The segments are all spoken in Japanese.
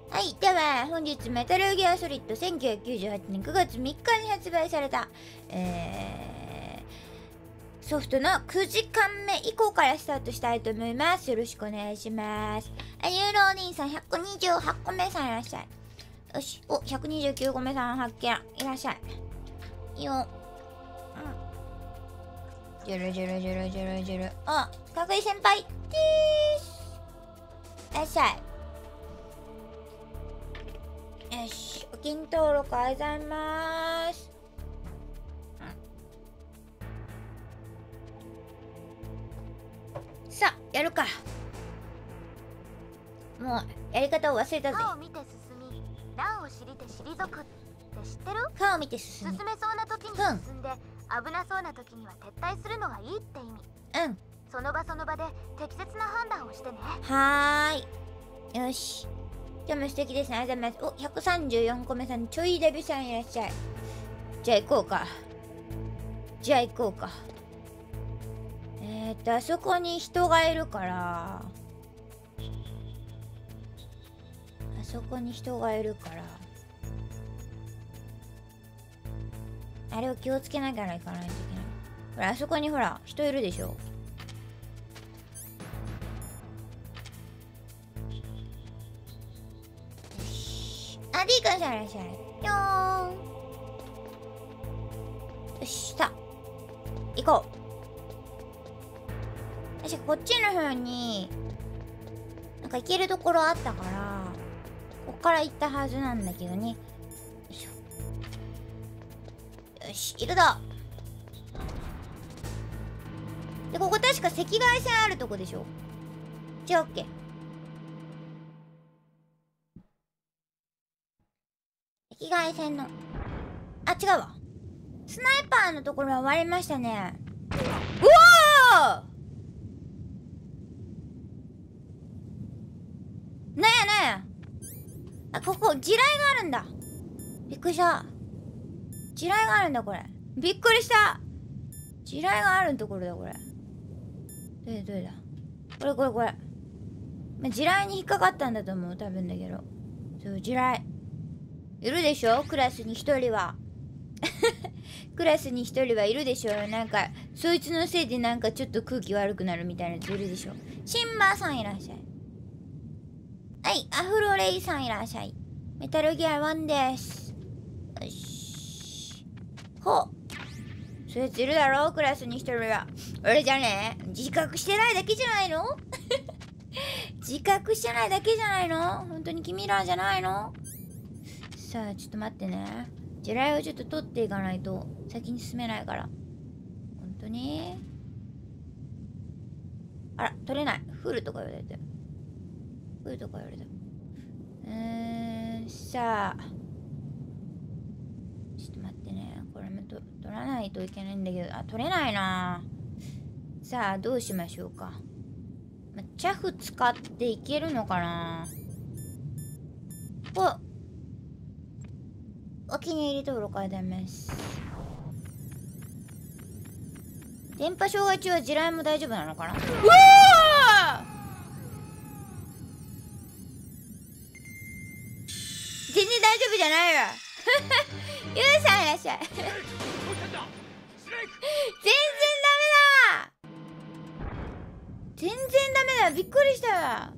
はい、では本日メタルギアソリッド1998年9月3日に発売された、ソフトの9時間目以降からスタートしたいと思います。よろしくお願いします。ユーロお兄さん128個目さんいらっしゃい。よし、お、129個目さん発見。いらっしゃい。いいよ。ジュルジュルジュルジュルジュル。あ、かぐい先輩でーす。いらっしゃい。よし、お金登録ありがとうございます。さあ、やるか。もう、やり方を忘れたぜ。 歯を見て進み、乱を知りて退くって知ってる？ 歯を見て進めむ。 そうな時に進んで、危なそうな時には撤退するのがいいって意味。 うん。 その場その場で適切な判断をしてね。 はーい。よし。今日も素敵ですね。ありがとうございます。お、134個目さん、ちょいデビさんいらっしゃい。じゃあ行こうか。あそこに人がいるから。あれを気をつけながら行かないといけない。ほら、あそこにほら、人いるでしょ。よし。あ、リーカンさんいらっしゃい。よーん。よし、さあ。行こう。確かこっちの方に、なんか行けるところあったから、こっから行ったはずなんだけどね。よいしょ。よし、いるだ。で、ここ確か赤外線あるとこでしょ。じゃあ、オッケー。赤外線の。あ、違うわ。スナイパーのところは終わりましたね。うわー！なんや。あ、ここ、地雷があるんだ。びっくりした。地雷があるんだ、これ。びっくりした。地雷があるところだ、これ。どれだ。これ。まあ、地雷に引っかかったんだと思う、多分だけど。そう、地雷。いるでしょ？クラスに一人は。クラスに一人はいるでしょ？なんか、そいつのせいでなんかちょっと空気悪くなるみたいなやついるでしょ？シンバーさんいらっしゃい。はい、アフロレイさんいらっしゃい。メタルギア1です。よし。ほう。そういうやついるだろ？クラスに一人は。俺じゃねえ。自覚してないだけじゃないの？自覚してないだけじゃないの？本当に君らじゃないの？さあ、ちょっと待ってね。地雷をちょっと取っていかないと先に進めないから。本当に？あら、取れない。フルとか言われて。さあ。ちょっと待ってね。これも取らないといけないんだけど。あ、取れないな。さあ、どうしましょうか。チャフ使っていけるのかな。お気に入り登録ありがとうございます。電波障害中は地雷も大丈夫なのかな。うわー！全然大丈夫じゃないわ。ユウさんいらっしゃい。全然ダメだ。びっくりしたわ。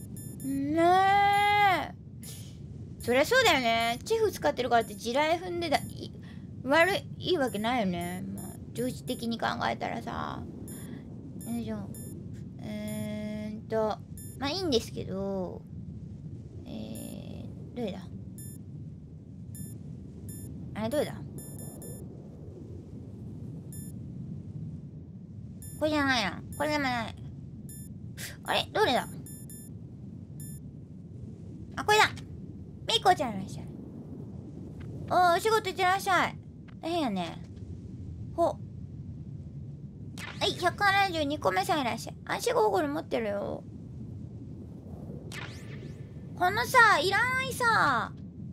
ねえ。そりゃそうだよね。チェフ使ってるからって地雷踏んでいいわけないよね。まあ、常識的に考えたらさ。よいしょ。まあいいんですけど、どれだ？あれどれだ？これじゃないな。これでもない。あれどれだ？あ、これだ！みーこちゃんいらっしゃい。お仕事行ってらっしゃい。大変やね。ほ。はい、172個目さんいらっしゃい。暗視ゴーグル持ってるよ。このさ、いらないさ、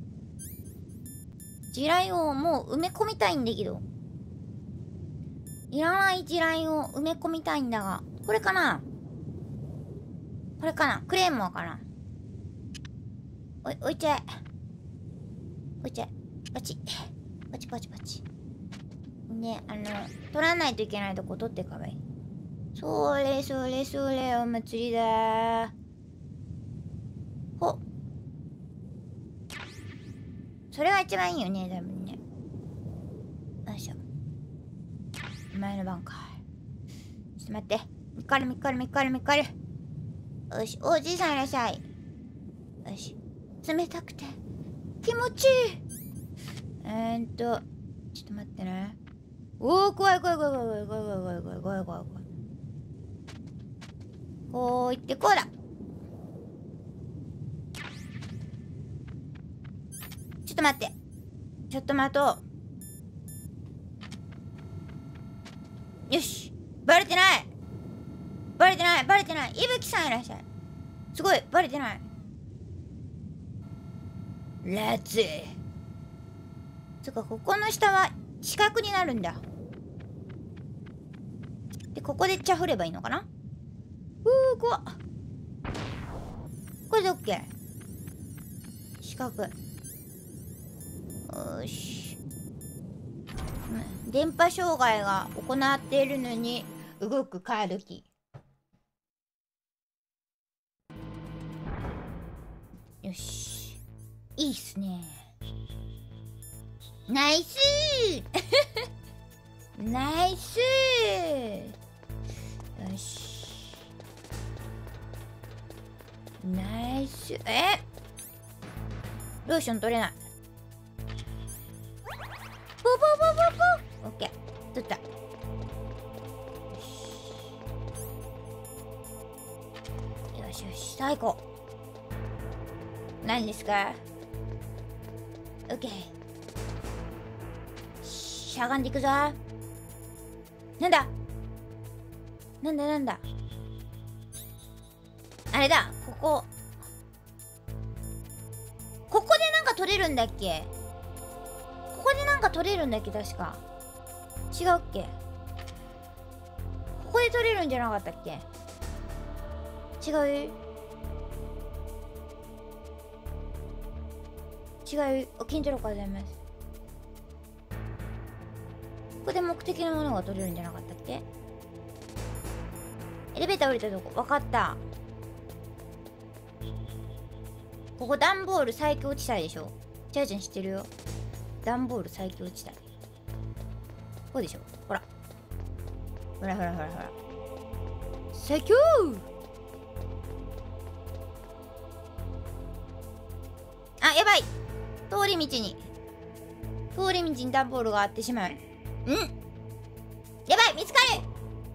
地雷をもう埋め込みたいんだけど。いらない地雷を埋め込みたいんだが。これかな？クレーモアかな？ 置いちゃえ。置いちゃえ。パチ。パチパチパチ。ね、取らないといけないとこ取ってかばいい。それそれそれ、お祭りだー。ほっ。それが一番いいよね、多分ね。よいしょ。前の番か。ちょっと待って。みっかるみっかるみっかるみっかる。よし、おじいさんいらっしゃい。よし。冷たくて気持ちいい。ちょっと待ってね。おお、怖い怖い怖い怖い怖い怖い怖い怖い怖い怖い怖い。こういってこうだ。ちょっと待って。ちょっと待とう。よし。バレてないバレてないバレてない。いぶきさんいらっしゃい。すごいバレてない。レッツ。そっか、ここの下は四角になるんだ。で、ここで茶振ればいいのかな。怖っ。これで OK。 四角。よし。電波障害が行っているのに動くカードキー。よし、いいっすね。ナイスーナイスー。よし、ナイス。ローション取れない。ポポポポポ。オッケー、取った。よしよし、最高。何ですか。オッケー。しゃがんでいくぞ。なんだなんだなんだ。あれだ、ここでなんか取れるんだっけ。ここでなんか取れるんだっけ、確か。違うっけ。ここで取れるんじゃなかったっけ。違う違う。お金取ろうかございます。ここで目的のものが取れるんじゃなかったっけ。エレベーター降りたとこ。わかった。ここ段ボール最強地帯でしょ。ちゃうちゃん知ってるよ。段ボール最強地帯。こうでしょ。ほらほらほらほらほら。最強。あ、やばい。通り道に段ボールがあってしまう。やばい、見つかる。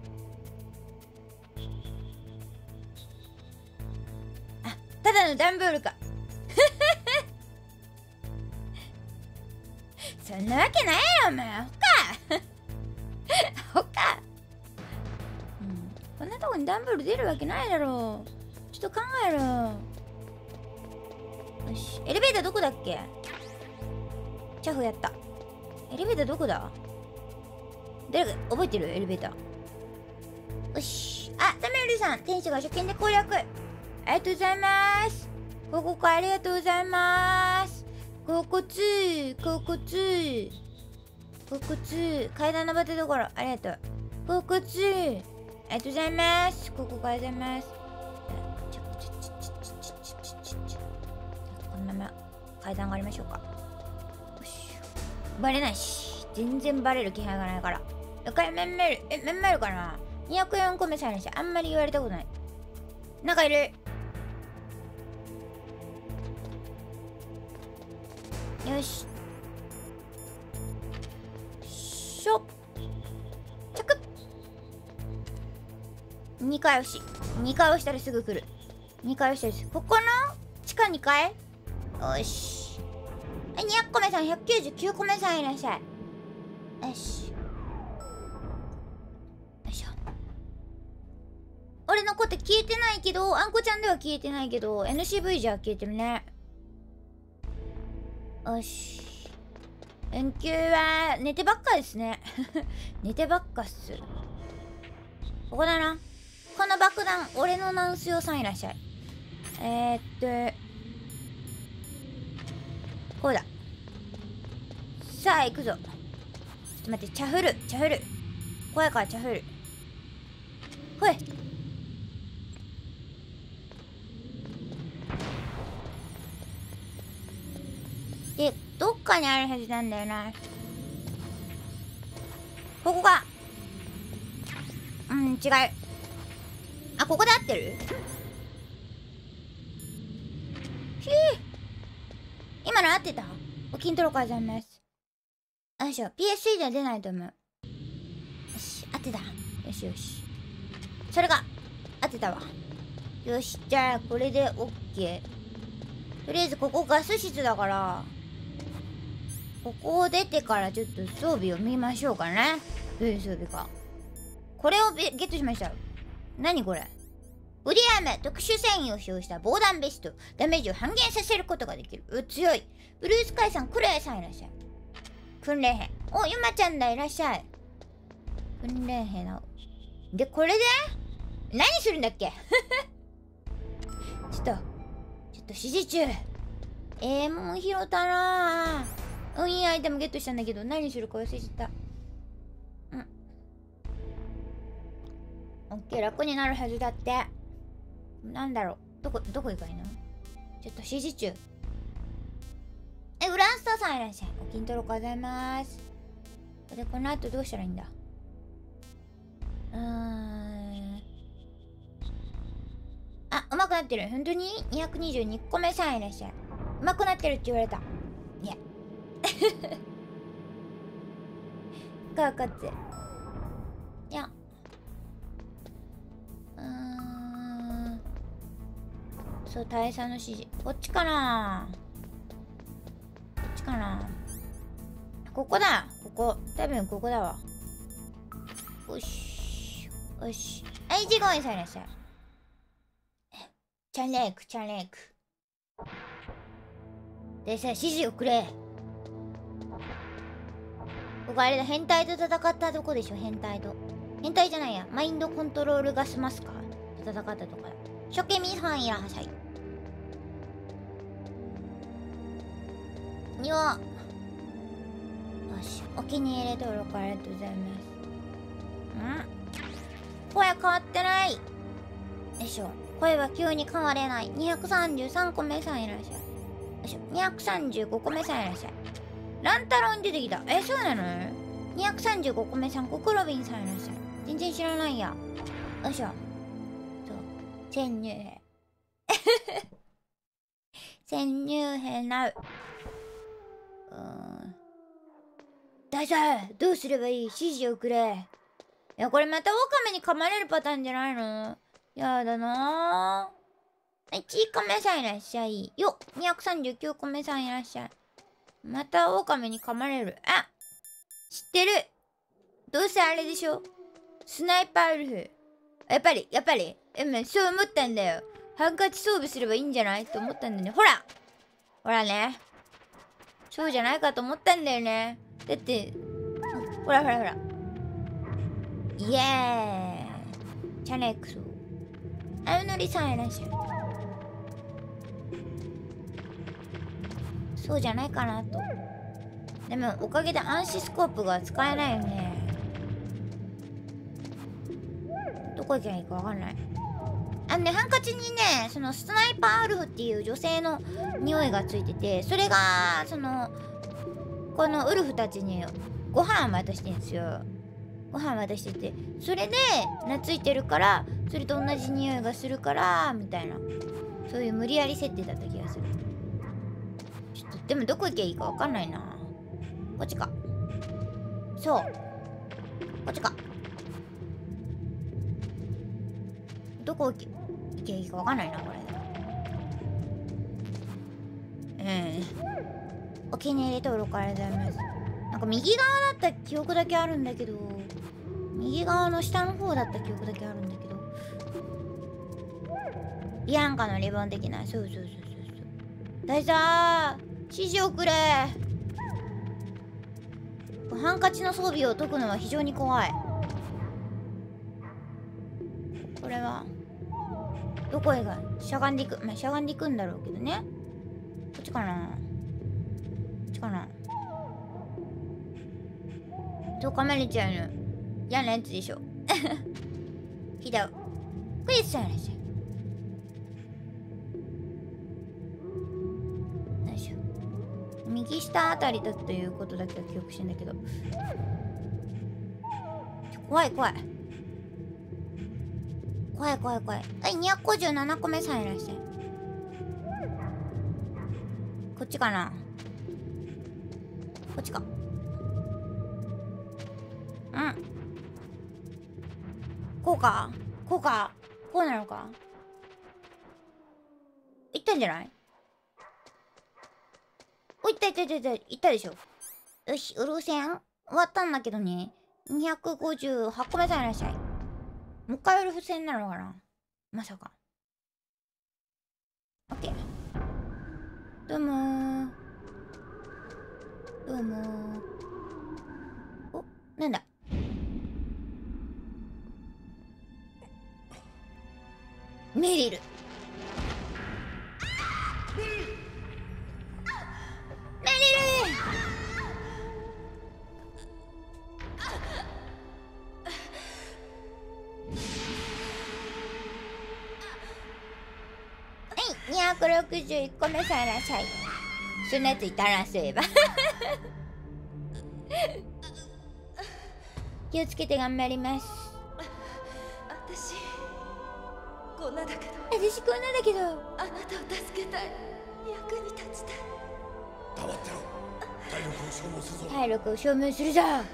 あ、ただの段ボールか。そんなわけないよ、お前。ほか。こんなとこに段ボール出るわけないだろう。ちょっと考えろ。よし、エレベーターどこだっけ。チャフやった。エレベーターどこだ。誰か覚えてる。エレベーター。よし。あ、サミュエルさん、天使が初見で攻略。ありがとうございます。ここありがとうございます。ここ階段登ったところ、ありがとう。ありがとうございます。ここありがとうございます。このまま階段上がりましょうか。よし。バレないし、全然バレる気配がないから。メンメールかな。204個目されました。あんまり言われたことない。なんかいる。よし。しょ。チャクッ。2回押し。2回押したらすぐ来る。2回押したらすぐ。ここの地下2階。よし。200個目さん、199個目さんいらっしゃい。よし。よいしょ。俺の子って消えてないけど、あんこちゃんでは消えてないけど、NCV じゃ消えてるね。よし。運休は寝てばっかですね。寝てばっかっす。ここだな。この爆弾、俺のナウスヨさんいらっしゃい。 こうだ。さあ行くぞ。ちょっと待って、チャフル怖いからチャフル。ほい。で、どっかにあるはずなんだよな。ここが。違う。あ、ここで合ってる？ひぃ。今の合ってた？お筋トレからざいます。よいしょ。PSC じゃ出ないと思う。よし、合ってた。よしよし。それが、合ってたわ。よし、じゃあ、これで OK。とりあえず、ここガス室だから、ここを出てからちょっと装備を見ましょうかね。どういう装備か。これをゲットしました。何これ。ボディアーム、特殊繊維を使用した防弾ベスト。ダメージを半減させることができる。強い。ブルースカイさん、クレイさんいらっしゃい。訓練兵。お、ゆまちゃんだ、いらっしゃい。訓練兵な。で、これで何するんだっけちょっと指示中。もう拾ったなぁ。いいアイテムゲットしたんだけど、何するか忘れちゃった。オッケー、楽になるはずだって。なんだろう。どこ行かいいの？ちょっと指示中。ウランスターさんいらっしゃい。お筋トレございます。で、この後どうしたらいいんだ？あ、うまくなってる。本当に ?222 個目さんいらっしゃい。うまくなってるって言われた。いや。かかって。いや。そう、大佐の指示。こっちかな？こっちかな？ここだ。ここ。多分ここだわ。よし。よし。はい、1号にされなさい。チャレーク。でさ、指示をくれ。ここあれだ、変態と戦ったとこでしょ、変態じゃないや。マインドコントロールガスマスカーと戦ったとこだ。初見ミさんいらっしゃい。よし、お気に入り登録ありがとうございます。声変わってない。でしょ。声は急に変われない。233個目さんいらっしゃい。よいしょ。235個目さんいらっしゃい。ランタロン出てきた。そうなの？ 235 個目さん、コクロビンさんいらっしゃい。全然知らないや。よいしょ。そう。潜入兵。潜入兵なう。大佐、どうすればいい？指示をくれ。いや、これまたオオカミに噛まれるパターンじゃないの？やだなぁ。1個目さんいらっしゃい。よっ !239 個目さんいらっしゃい。またオオカミに噛まれる。あ、知ってる。どうせあれでしょ？スナイパーウルフ。やっぱり。そう思ったんだよ。ハンカチ装備すればいいんじゃないって思ったんだよね。ほらね。そうじゃないかと思ったんだよね。だって、ほら。イエーイ。チャネクソ。あゆのりさんいらっしゃい。そうじゃないかなと。でも、おかげで暗視スコープが使えないよね。どこ行けばいいかわかんない。ハンカチにね、そのスナイパーウルフっていう女性の匂いがついてて、それが、このウルフたちにご飯を渡してんですよ。ご飯渡してて、それで懐いてるから、それと同じ匂いがするから、みたいな。そういう無理やり設定だった気がする。ちょっと、でもどこ行けばいいかわかんないな。こっちか。そう。こっちか。どこ行けばいいかわかんないな、これ。お気に入り登録ありがとうございます。なんか右側だった記憶だけあるんだけど、右側の下の方だった記憶だけあるんだけど、ビアンカのリボン的な。そう。大佐、指示をくれ。ハンカチの装備を解くのは非常に怖い。これはどこへがしゃがんでいく。しゃがんでいくんだろうけどね。こっちかな。 ちかな。とかまれちゃうの嫌なやつでしょ。ひどい。クイズさんらしい。よいしょ。右下あたりだということだけは記憶してんだけど、怖い怖い怖い怖い怖い。はい、257個目さんいらっしゃい。こっちかな、こっちか。うん、こうかこうか、こうなのか。いったんじゃない？お、いったいったいったいった、いったでしょ。よし、うるせん終わったんだけどね。258個目さんいらっしゃい。もう一回ウルフ戦なのかな、まさか。オッケー。どうもー。どうもー。お、なんだ。メリル。メリル。261個目さんいらっしゃい。そんなやついたらそういえば。気をつけて頑張ります。 私こんなだけど、 私こんなだけど、 あなたを助けたい、役に立ちたい。 黙ってろ。体力を消耗するぞ。 体力を消耗するぞ。 甘かっ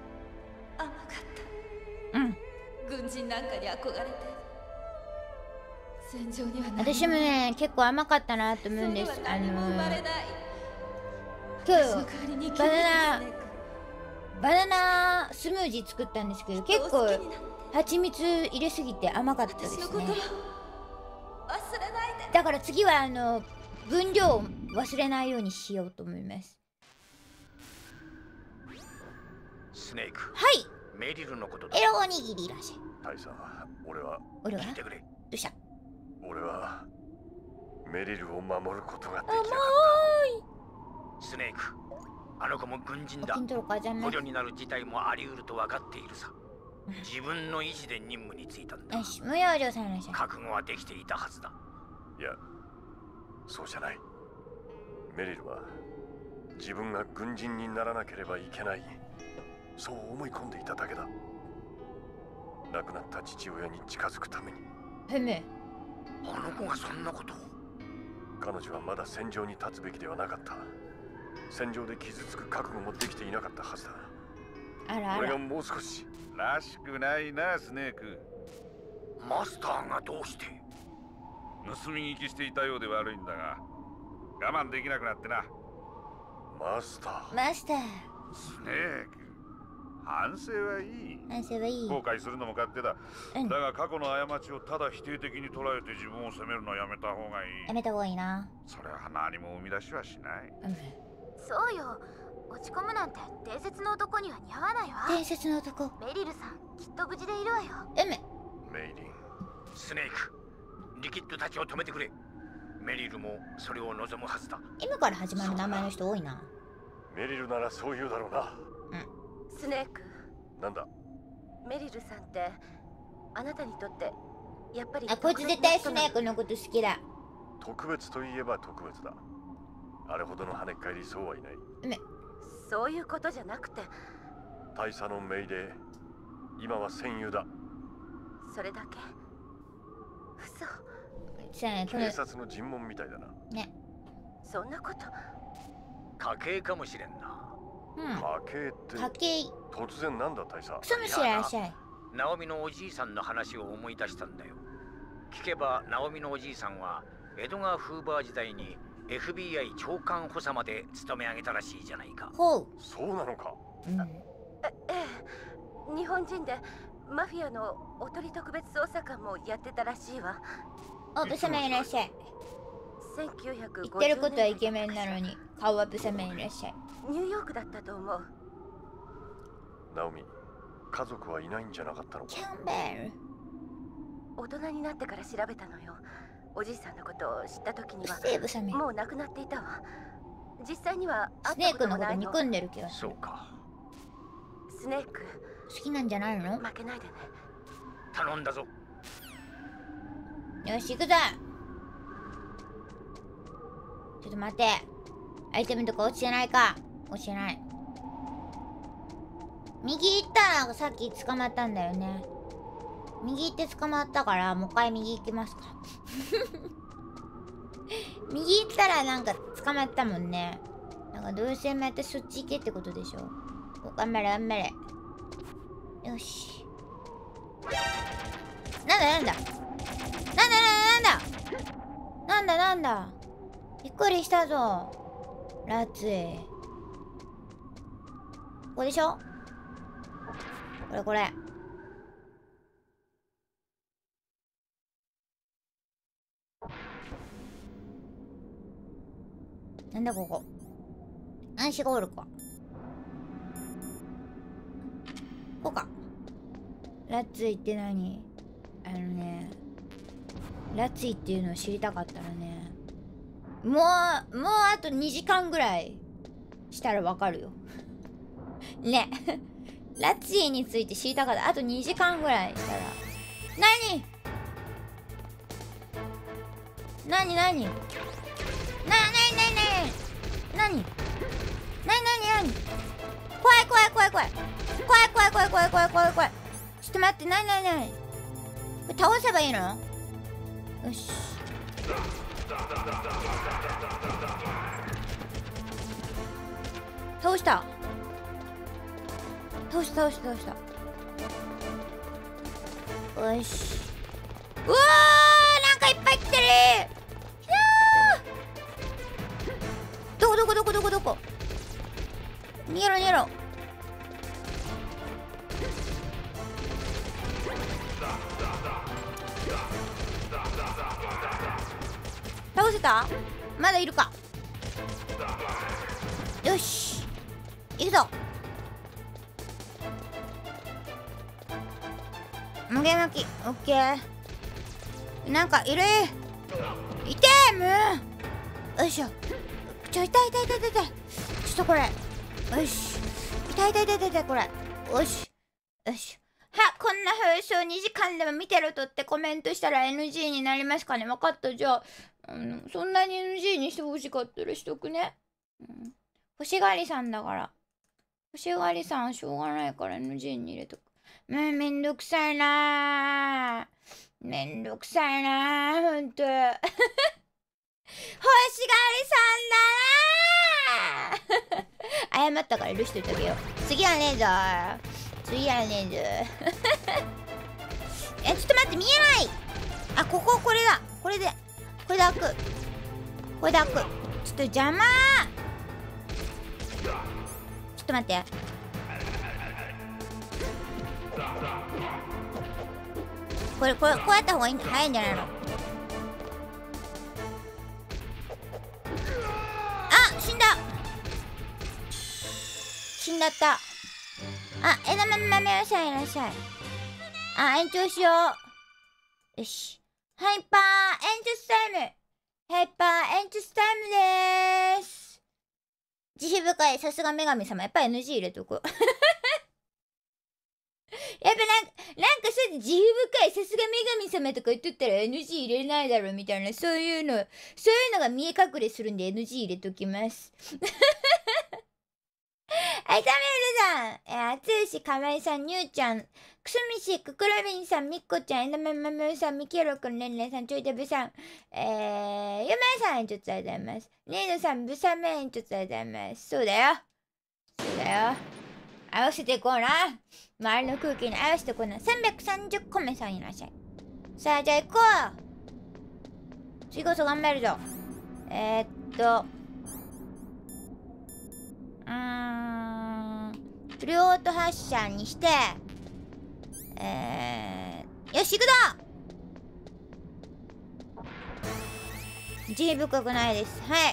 うん、 た。軍人なんかに憧れて戦場には私もね結構甘かったなと思うんです。 それは何も生まれない。 今私の日代わりにバナナスムージー作ったんですけど、結構蜂蜜入れすぎて甘かったですね。 私のことは忘れないで。 だから次は分量を忘れないようにしようと思います。 スネーク、 はい、 メリルのことだ。 エロおにぎりいらっしゃい。 大佐、俺は聞いてくれ。 どうした？ 俺はメリルを守ることができなかっスネーク、あの子も軍人だ。 金トロかじゃんね。 捕虜になる事態もあり得ると分かっているさ。自分の意思で任務に就いたんだ。 よし、無用城さんいらっしゃい。 覚悟はできていたはずだ。 た。いや、そうじゃない。メリルは自分が軍人にならなければいけない、そう思い込んでいただけだ。亡くなった父親に近づくために。 ふむ。 あの子がそんなことを。 彼女はまだ戦場に立つべきではなかった。戦場で傷つく覚悟もできていなかったはずだ。 あらあら。 俺がもう少し。 らしくないな、スネーク。 マスターがどうして？ 盗み聞きしていたようで悪いんだが、我慢できなくなってな。 マスター。 マスター。 スネーク、反省はいい。 反省はいい。 後悔するのも勝手だ。 うん、 だが過去の過ちをただ否定的に捉えて自分を責めるのはやめた方がいい。 やめた方がいいな。 それは何も生み出しはしない。 うん、 そうよ、落ち込むなんて伝説の男には似合わないわ。 伝説の男。 メリルさんきっと無事でいるわよ。 メメイリン。 スネーク、リキッドたちを止めてくれ。メリルもそれを望むはずだ。 M から始まる名前の人多いな。 メリルならそう言うだろうな。 スネーク、 なんだ。 メリルさんってあなたにとってやっぱりあ、こいつ絶対スネークのこと好きだ。 特別といえば特別だ。あれほどの跳ねっ返りそうはいない。 そういうことじゃなくて、 大佐の命で今は戦友だ。 それだけ。嘘。 さあ、この警察の尋問みたいだな。 ね。 そんなこと。 家系かもしれんな。 うん。 家系って家系。 突然なんだ大佐。 クソ虫いらっしゃい。 ナオミのおじいさんの話を思い出したんだよ。聞けばナオミのおじいさんはエドガー・フーバー時代に FBI 長官補佐まで務め上げたらしいじゃないか。 ほう。 そうなのか。 うん。 ええ、日本人でマフィアのおとり特別捜査官もやってたらしいわ。 お、ブサメいらっしゃい。 1950 言ってることはイケメンなのに顔はブサメいらっしゃい。 ニューヨークだったと思う。 ナオミ、家族はいないんじゃなかったのか。 キャンベル。 大人になってから調べたのよ。おじいさんのことを知った時にはうっせえブサメ。 もう亡くなっていたわ。 実際にはスネークのこと憎んでる気がする。 そうか。 スネーク、 好きなんじゃないの？ 負けないでね。 頼んだぞ。 よし、行くぞ。ちょっと待って。アイテムとか落ちてないか。落ちてない。右行ったらさっき捕まったんだよね。右行って捕まったから、もう一回右行きますか。右行ったらなんか捕まったもんね。なんかどうせまたそっち行けってことでしょ。頑張れ頑張れ。よし。なんだびっくりしたぞ。ラッツィ。ここでしょ。これ。なんだここ。暗視ゴールか。こうか。ラッツィって何？ラッツィっていうのを知りたかったらね。もうあと2時間ぐらいしたらわかるよ。ね。ラッツィについて知りたかった。あと2時間ぐらいしたら。何怖い。ちょっと待って、これ倒せばいいの？よし。倒した。よし。うわー、なんかいっぱい来てる。どこ逃げろ。倒せた？まだいるか。よし、行くぞ。無限巻き、オッケー。なんかいる。いてーむ。よいしょ。痛い。ちょっとこれ。よし。痛いこれ。よし。は、こんな放送2時間でも見てるとってコメントしたら NG になりますかね。分かった。じゃあ、そんなに NG にしてほしかったらしとくね。欲しがりさんだから。欲しがりさんはしょうがないから NG に入れとく。めんどくさいなほんと。欲しがりさんだな謝ったから許しといてあげよう。次はねえぞちょっと待って、見えない。あ、これだ。これで開く。ちょっと邪魔。ちょっと待って。こうやった方が早いんじゃないの？あ、死んだった。あ、枝豆いらっしゃい。あ、延長しよう。よし。ハイパー延長タイムでーす。慈悲深い、さすが女神様。やっぱり NG 入れとく。やっぱなんかそうやって慈悲深い、さすが女神様とか言っとったら NG 入れないだろみたいな、そういうのが見え隠れするんで NG 入れときます。はい、タメルさん、あつうし、かわいさん、にゅうちゃん、くすみし、くくらびんさん、みっこちゃん、えだままむさん、みきろくん、れんれんさん、ちょいたぶさん、ゆまさん、ちょっとありがとうございます。ねえのさん、ぶさめん、ちょっとありがとうございます。そうだよ。合わせていこうな。周りの空気に合わせていこうな。330個目さんいらっしゃい。さあ、じゃあ行こう。次こそ頑張るぞ。フルオート発射にして、よし、行くぞ。慈悲深くないです。はい。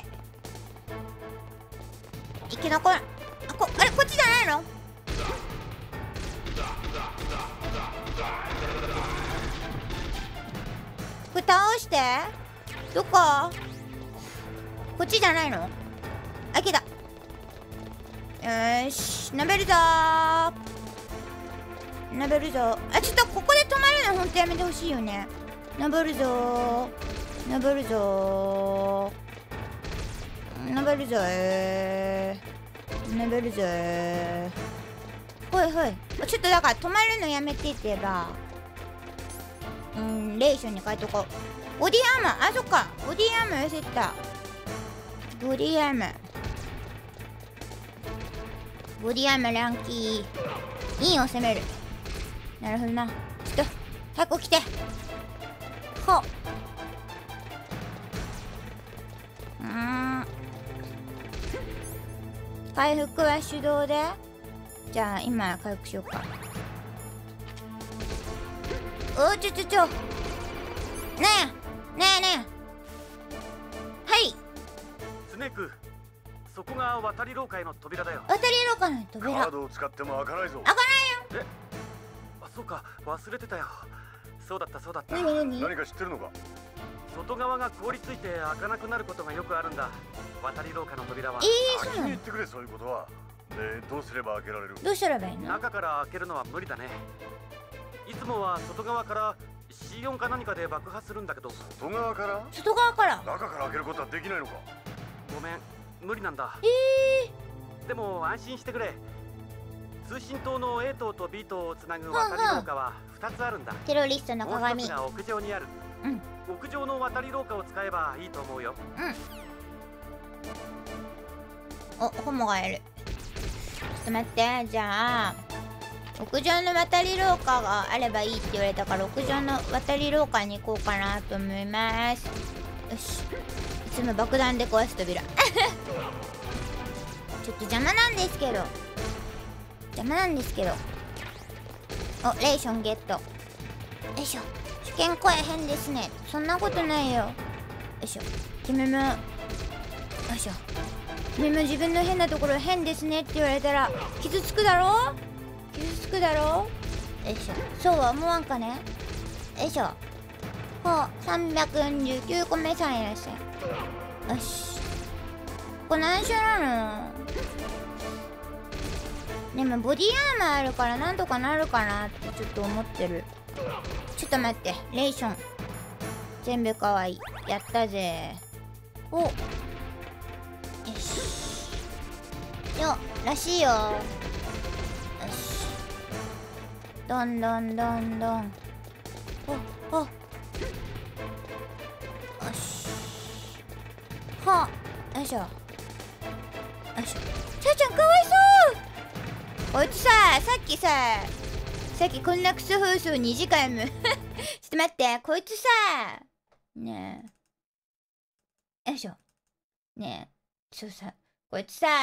生き残る。あれ、こっちじゃないの？これ倒して。どこ？こっちじゃないの？あ、 開けた。よーし、登るぞー。登るぞ。あ、ちょっとここで止まるのほんとやめてほしいよね。登るぞー。登るぞー。登るぞー。登るぞー。ほいほい。ちょっとだから止まるのやめてって言えば、レーションに変えとこう。ボディアーマー、あ、そっか。ボディアーマー寄せた。ボディアーマー。ボディアーマーランキー。インを攻める。なるほどな。ちょっと、早く来て。ほっ。回復は手動で。じゃあ今回復しようか。お、ちょねえはい。 スネーク、そこが渡り廊下への扉だよ。 渡り廊下の扉。 カードを使っても開かないぞ。 開かないよ。 あ、そうか、忘れてたよ。そうだったそうだった。 何か知ってるのか。 外側が凍りついて開かなくなることがよくあるんだ。渡り廊下の扉は。 そうなの。 言ってくれ、そういうことは。で、どうすれば開けられる？ どうしたらいいの？ 中から開けるのは無理だね。いつもは外側から C4 か何かで爆破するんだけど。 外側から？ 外側から。 中から開けることはできないのか？ ごめん、無理なんだ。でも安心してくれ。通信塔の A 塔と B 塔をつなぐ渡り廊下は2つあるんだ。 テロリストの鏡。 もう一つが屋上にある。屋上の渡り廊下を使えばいいと思うよ。 お、ホモがいる。ちょっと待って、じゃあ屋上の渡り廊下があればいいって言われたから、屋上の渡り廊下に行こうかなと思います。よし、いつも爆弾で壊す扉。ちょっと邪魔なんですけど、お、レーションゲット。よいしょ。主権声変ですね。そんなことないよ。よいしょ。君も、よいしょ。君も自分の変なところ変ですねって言われたら傷つくだろ。よいしょ。そうは思わんかね。よいしょ。ほう、349個目さんいらっしゃい。よし。ここ何種なの？でもボディアーマーあるからなんとかなるかなってちょっと思ってる。ちょっと待って、レーション全部かわいい。やったぜ。お、よしよらしいよ。よし、どんどん。お、よし、はよいしょ。さあちゃんかわいそう。こいつさ、さっきこんなクソ放送2時間もちょっと待って、こいつさ、ねえ、よいしょ。ねえ、そうさ、こいつさ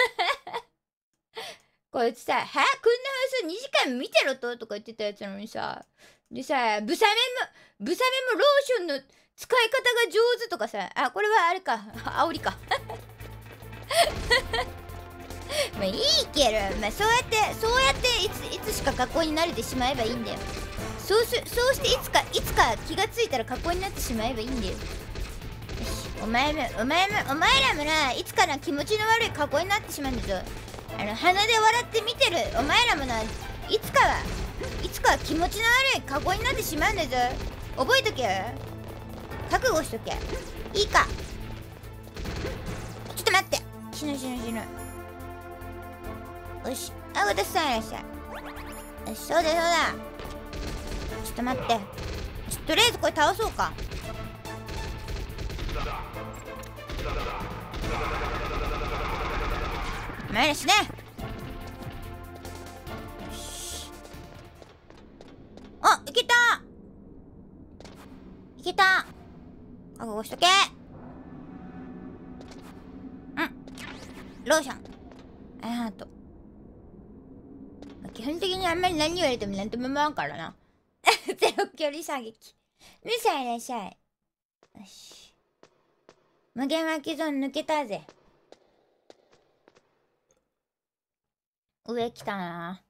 こいつさ、こんな放送2時間見てろとか言ってたやつなのにさ、でさ、ブサメもローションの使い方が上手とかさ、あ、これはあれか、煽りかまあいいけど、まあそうやっていつしか格好に慣れてしまえばいいんだよ。そうしていつか気がついたら格好になってしまえばいいんだよ。よし、お前らもな、いつかな気持ちの悪い格好になってしまうんだぞ。鼻で笑って見てるお前らもな、いつかは気持ちの悪い格好になってしまうんだぞ。覚えとけよ。覚悟しとけ。いいか。ちょっと待って、死ぬ。よし、あ、私さんいらっしゃい。よし、そうだ。ちょっと待って、とりあえずこれ倒そうか。お前ら死ね。よし、あ、いけた。覚悟しとけ。ローションありがとう。基本的にあんまり何言われてもなんとも思わんからな。ゼロ距離射撃。ルシャいらっしゃい。よし、無限脇ゾーン抜けたぜ。上来たな。